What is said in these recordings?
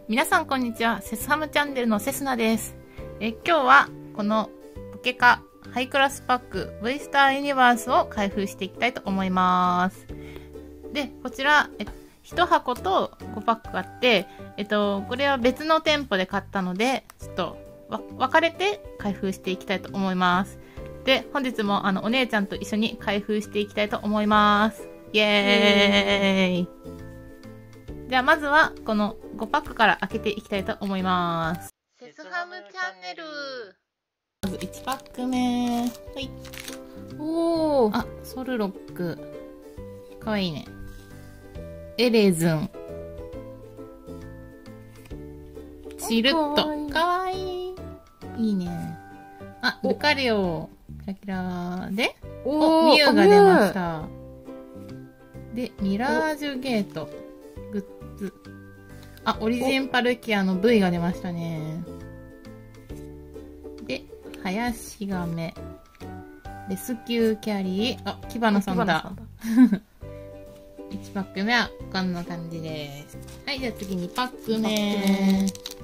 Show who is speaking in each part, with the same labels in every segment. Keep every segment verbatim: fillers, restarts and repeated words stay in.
Speaker 1: 皆さんこんにちは。セスハムチャンネルのセスナです。え今日はこのポケカハイクラスパック V スターユニバースを開封していきたいと思います。で、こちら、えいち箱とごパックあって、えっと、これは別の店舗で買ったので、ちょっとわ分かれて開封していきたいと思います。で、本日もあのお姉ちゃんと一緒に開封していきたいと思います。イエーイ。じゃあまずはこのごパックから開けていきたいと思います。セスハムチャンネル。まずいちパック目。はい。おー。あ、ソルロック。かわいいね。エレズン。チルッと。かわいい。いいね。あ、ルカリオ。キラキラで。お、ミュウが出ました。で、ミラージュゲート。グッズ。あ、オリジンパルキアの V が出ましたね。で、ハヤシガメ。レスキューキャリー。あ、キバナさんだ。いちパック目はこんな感じです。はい、じゃあ次にパック目。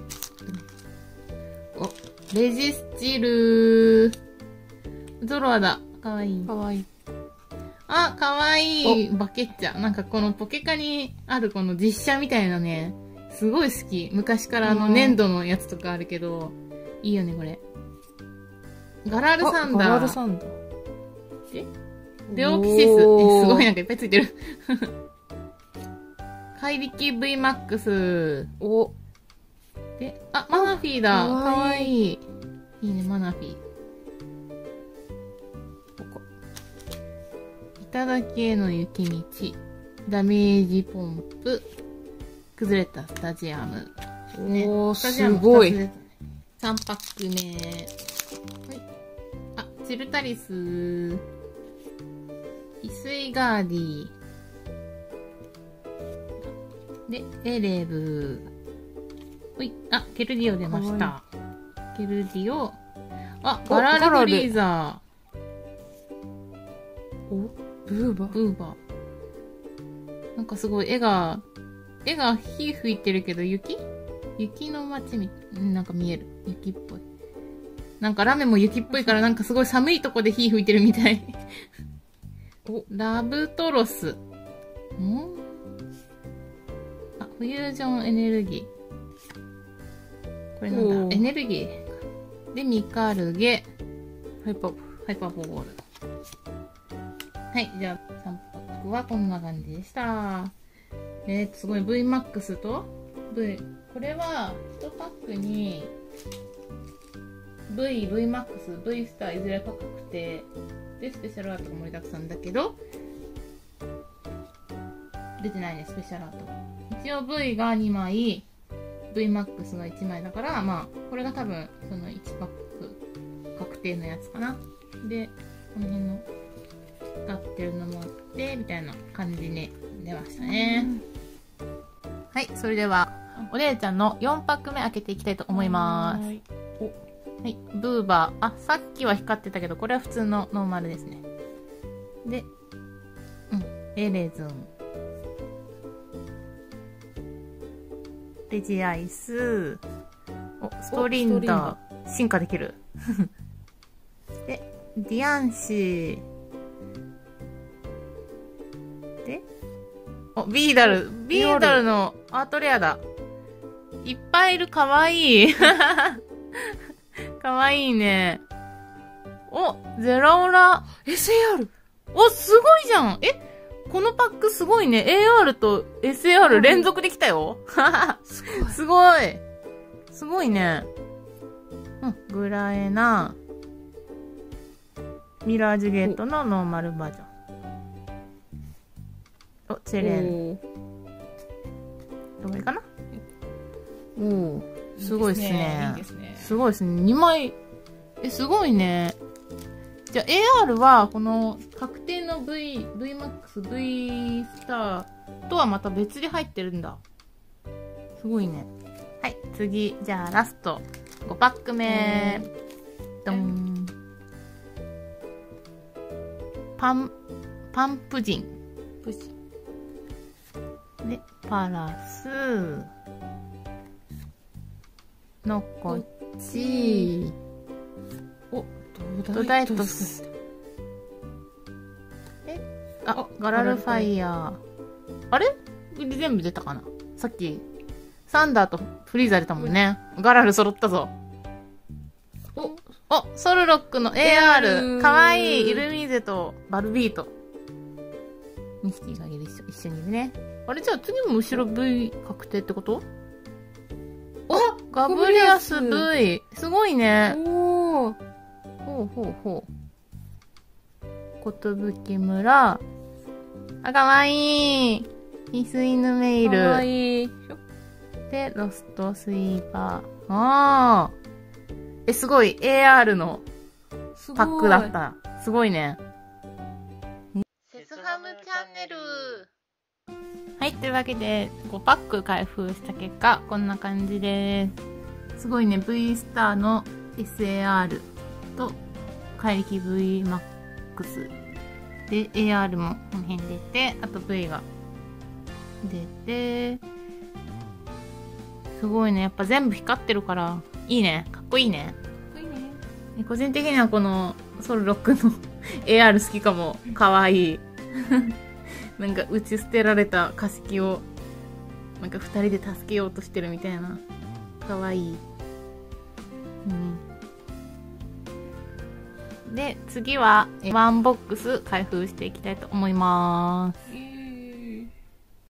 Speaker 1: お、レジスチル。ゾロアだ。かわいい。
Speaker 2: かわいい。
Speaker 1: あ、かわいい。バケッチャ。なんかこのポケカにあるこの実写みたいなね、すごい好き。昔からあの粘土のやつとかあるけど、いいよね、これ。ガラルサンダー。
Speaker 2: ガラルサンダー。
Speaker 1: えデオキシス。え、すごいなんかいっぱいついてる。怪力 V マックス。
Speaker 2: お。
Speaker 1: で、あ、マナフィーだ。かわいい。いいね、マナフィー。頂への雪道、ダメージポンプ、崩れたスタジアム。
Speaker 2: ね、おー、すごい。
Speaker 1: さんパック目。はい。あ、チルタリス、イスイガーディ。で、エレブ。ほい。あ、ケルディオ出ました。ケルディオ。あ、ガラルフリーザ
Speaker 2: ー。おブーバー。
Speaker 1: ブーバー。なんかすごい絵が、絵が火吹いてるけど雪雪の街み、なんか見える。雪っぽい。なんかラメも雪っぽいからなんかすごい寒いとこで火吹いてるみたい。お、ラブトロス。んあ、フュージョンエネルギー。これなんだエネルギー。で、ミカルゲ。
Speaker 2: ハイパー、
Speaker 1: ハイパーボール。はい。じゃあ、さんパックはこんな感じでした。えーと、すごい ブイマックス と V。これは、いちパックに V、ブイマックス、V スターいずれか確定。で、スペシャルアートが盛りだくさんだけど、出てないね、スペシャルアート。一応 V がにまい、ブイマックス がいちまいだから、まあ、これが多分、そのいちパック確定のやつかな。で、この辺の、使ってるのもあって、みたいな感じに出ましたね。はい、それでは、お姉ちゃんのよんパック目開けていきたいと思います。はい、はい、ブーバー。あ、さっきは光ってたけど、これは普通のノーマルですね。で、うん、エレズン。レジアイス。お、ストリンダー。進化できる。で、ディアンシー。で、お、ビーダル。ビーダルのアートレアだ。いっぱいいる。かわいい。かわいいね。お、ゼロオラ。
Speaker 2: エスエーアール。
Speaker 1: お、すごいじゃん。え、このパックすごいね。エーアール と エスエーアール 連続できたよ。すごい。すごいね。うん、グラエナ。ミラージュゲートのノーマルバージョン。お、チェレン。どれかな？おお、すごいっすね。いいですね。すごいっすね。にまい。え、すごいね。じゃあ エーアール は、この確定の V、ブイマックス、V スターとはまた別で入ってるんだ。すごいね。はい、次。じゃあラスト。ごパック目。ドン。パン、パンプジン。プジン。で、パラス、 のこっち。
Speaker 2: お、
Speaker 1: ド
Speaker 2: ド
Speaker 1: ダイト
Speaker 2: ダイトス。
Speaker 1: ス。えあ、ガラルファイヤー。あれこれ全部出たかなさっき、サンダーとフリーザ出たもんね。ガラル揃ったぞ。
Speaker 2: お、
Speaker 1: お、ソルロックの エーアー
Speaker 2: エーアー
Speaker 1: ル。
Speaker 2: ル
Speaker 1: かわいい。イルミーゼとバルビート。にひきがいる一緒一緒にいるね。あれじゃあ次も後ろ V 確定ってことおガブリアス V。すごいね。
Speaker 2: おー。
Speaker 1: ほうほうほう。ことぶき村。あ、かわいい。ヒスイヌメイル。
Speaker 2: かわいい。
Speaker 1: で、ロストスイーパー。ああ。え、すごい。エーアール の
Speaker 2: すごい
Speaker 1: パックだっ。た。すごいね。セスハムチャンネル。はい、というわけで、ごパック開封した結果、こんな感じです。すごいね、V スターの エスエーアール と、怪力 V マックス。で、エーアール もこの辺出て、あと V が出て、すごいね、やっぱ全部光ってるから、いいね。かっこいいね。
Speaker 2: かっこいいね。
Speaker 1: 個人的にはこのソルロックのエーアール 好きかも。かわいい。なんか打ち捨てられた化石を、なんか二人で助けようとしてるみたいな。かわいい。うん。で、次はワンボックス開封していきたいと思います。